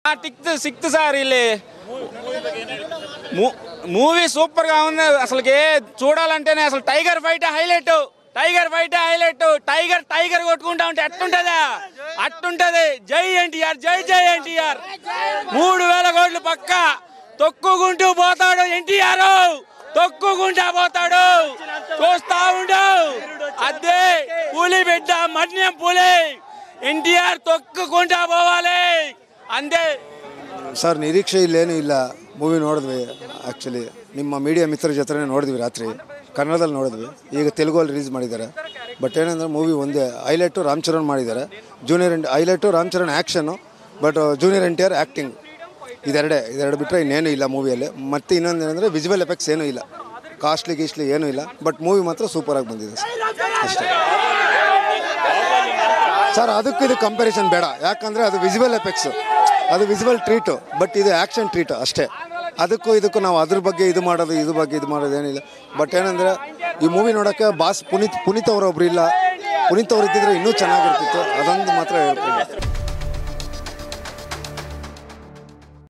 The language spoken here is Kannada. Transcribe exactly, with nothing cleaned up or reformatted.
టిక్త్ సిక్త్ సార్ ಇಲ್ಲಿ మూవీ సూపర్ గా ఉంది అసలుకి చూడాలంటేనే అసలు tiger fight highlight tiger fight highlight tiger tiger కొట్టుకుంటా ఉంటే అట్టుంటదా అట్టుంటది జై ఎన్టీఆర్ జై జై ఎన్టీఆర్ మూడు వేల కోట్లు పక్క తొక్కుకుంటూ పోతాడు ఎన్టీఆర్ తొక్కుకుంటా పోతాడు చూస్తా ఉండు అదే పులి బిడ్డ మన్యం పులి ఎన్టీఆర్ తొక్కుకుంటా పోవాలి ಅಂದೆ ಸರ್ ನಿರೀಕ್ಷೆ ಇಲ್ಲೇನು ಇಲ್ಲ ಮೂವಿ ನೋಡಿದ್ವಿ ಆ್ಯಕ್ಚುಲಿ ನಿಮ್ಮ ಮೀಡಿಯಾ ಮಿತ್ರರ ಜೊತೆ ನೋಡಿದ್ವಿ ರಾತ್ರಿ ಕನ್ನಡದಲ್ಲಿ ನೋಡಿದ್ವಿ ಈಗ ತೆಲುಗಲ್ಲಿ ರಿಲೀಸ್ ಮಾಡಿದ್ದಾರೆ ಬಟ್ ಏನಂದರೆ ಮೂವಿ ಒಂದೇ ಹೈಲೈಟು ರಾಮ್ ಚರಣ್ ಮಾಡಿದ್ದಾರೆ junior N highlight Ram Charan ಆ್ಯಕ್ಷನ್ನು but junior N T R acting ಇದೆರಡೇ ಇದೆರಡು ಬಿಟ್ಟರೆ ಇನ್ನೇನು ಇಲ್ಲ ಮೂವಿಯಲ್ಲಿ ಮತ್ತು ಇನ್ನೊಂದು ಏನಂದರೆ ವಿಜುವಲ್ ಎಫೆಕ್ಟ್ಸ್ ಏನೂ ಇಲ್ಲ ಕಾಸ್ಟ್ಲಿ ಗೀಸ್ಟ್ಲಿ ಏನೂ ಇಲ್ಲ ಬಟ್ ಮೂವಿ ಮಾತ್ರ ಸೂಪರಾಗಿ ಬಂದಿದೆ ಸರ್ ಅಷ್ಟೇ ಸರ್ ಅದಕ್ಕೂ ಇದು ಕಂಪ್ಯಾರಿಸನ್ ಬೇಡ ಯಾಕಂದರೆ ಅದು ವಿಜುವಲ್ ಎಫೆಕ್ಟ್ಸು ಅದು ವಿಜುವಲ್ ಟ್ರೀಟು ಬಟ್ ಇದು ಆ್ಯಕ್ಷನ್ ಟ್ರೀಟು ಅಷ್ಟೇ ಅದಕ್ಕೂ ಇದಕ್ಕೂ ನಾವು ಅದ್ರ ಬಗ್ಗೆ ಇದು ಮಾಡೋದು ಇದ್ರ ಬಗ್ಗೆ ಇದು ಮಾಡೋದು ಏನಿಲ್ಲ ಬಟ್ ಏನಂದರೆ ಈ ಮೂವಿ ನೋಡೋಕ್ಕೆ ಬಾಸ್ ಪುನೀತ್ ಪುನೀತ್ ಅವರೊಬ್ರು ಇಲ್ಲ ಪುನೀತ್ ಅವರು ಇದ್ದಿದ್ರೆ ಇನ್ನೂ ಚೆನ್ನಾಗಿರ್ತಿತ್ತು ಅದೊಂದು ಮಾತ್ರ ಹೇಳ್ಬೋದು